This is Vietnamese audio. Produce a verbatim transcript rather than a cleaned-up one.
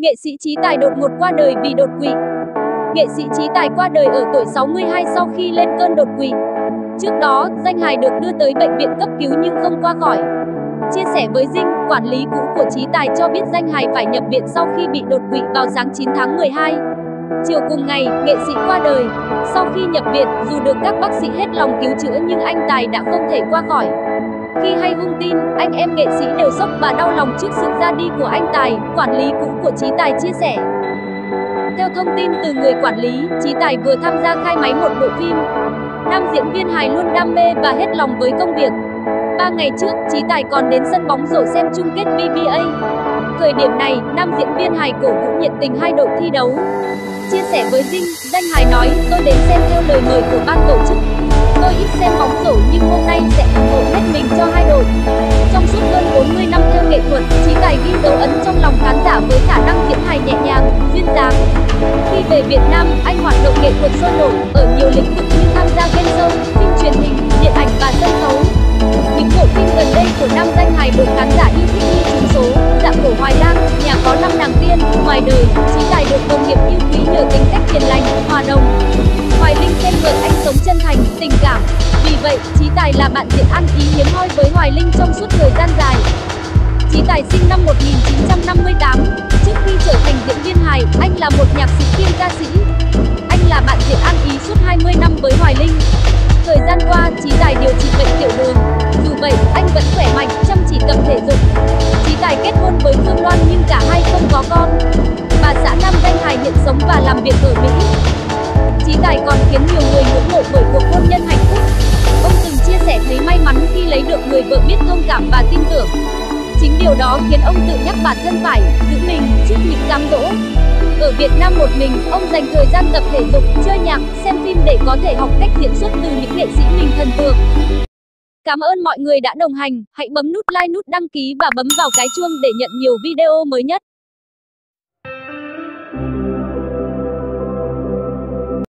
Nghệ sĩ Trí Tài đột ngột qua đời vì đột quỵ. Nghệ sĩ Trí Tài qua đời ở tuổi sáu mươi hai sau khi lên cơn đột quỵ. Trước đó, danh hài được đưa tới bệnh viện cấp cứu nhưng không qua khỏi. Chia sẻ với Dinh, quản lý cũ của Trí Tài cho biết danh hài phải nhập viện sau khi bị đột quỵ vào sáng chín tháng mười hai. Chiều cùng ngày, nghệ sĩ qua đời. Sau khi nhập viện, dù được các bác sĩ hết lòng cứu chữa nhưng anh Tài đã không thể qua khỏi. Khi hay hung tin, anh em nghệ sĩ đều sốc và đau lòng trước sự ra đi của anh Tài, quản lý cũ của Trí Tài chia sẻ. Theo thông tin từ người quản lý, Trí Tài vừa tham gia khai máy một bộ phim. Nam diễn viên hài luôn đam mê và hết lòng với công việc. Ba ngày trước, Trí Tài còn đến sân bóng rổ xem chung kết vê bê a. Thời điểm này, nam diễn viên hài cổ vũ nhiệt tình hai đội thi đấu. Chia sẻ với Dinh, danh hài nói, tôi đến xem theo lời mời của ban tổ chức. Tôi ít xem bóng rổ nhưng hôm nay sẽ ủng hộ hết mình cho hai đội. Trong suốt hơn bốn mươi năm theo nghệ thuật, Trí Tài ghi dấu ấn trong lòng khán giả với khả năng diễn hài nhẹ nhàng, duyên dáng. Khi về Việt Nam, anh hoạt động nghệ thuật sôi nổi ở nhiều lĩnh vực như tham gia game show, phim truyền hình, điện ảnh và sân khấu. Những bộ phim gần đây của nam danh hài được khán giả yêu thích như Trúng số, Dạ cổ Hoài Lang, Nhà có năm nàng tiên. Ngoài đời, Trí Tài được đồng nghiệp yêu quý nhờ tính cách hiền lành, hòa đồng. Hoài Linh khen ngợi anh sống chân thành, tình cảm. Vì vậy, Trí Tài là bạn diễn ăn ý hiếm hoi với Hoài Linh trong suốt thời gian dài. Trí Tài sinh năm một nghìn chín trăm năm mươi tám. Trước khi trở thành diễn viên hài, anh là một nhạc sĩ kiêm ca sĩ. Anh là bạn diễn ăn ý suốt hai mươi năm với Hoài Linh. Thời gian qua, Trí Tài điều trị bệnh tiểu đường. Dù vậy, anh vẫn khỏe mạnh, chăm chỉ tập thể dục. Trí Tài kết hôn với Phương Loan nhưng cả hai không có con. Bà xã nam danh hài hiện sống và làm việc ở Mỹ. Trí Tài còn khiến nhiều người ngưỡng mộ bởi cuộc hôn nhân hạnh phúc. Ông từng chia sẻ thấy may mắn khi lấy được người vợ biết thông cảm và tin tưởng. Chính điều đó khiến ông tự nhắc bản thân phải giữ mình trước những cám dỗ. Ở Việt Nam một mình, ông dành thời gian tập thể dục, chơi nhạc, xem phim để có thể học cách diễn xuất từ những nghệ sĩ mình thần tượng. Cảm ơn mọi người đã đồng hành, hãy bấm nút like, nút đăng ký và bấm vào cái chuông để nhận nhiều video mới nhất.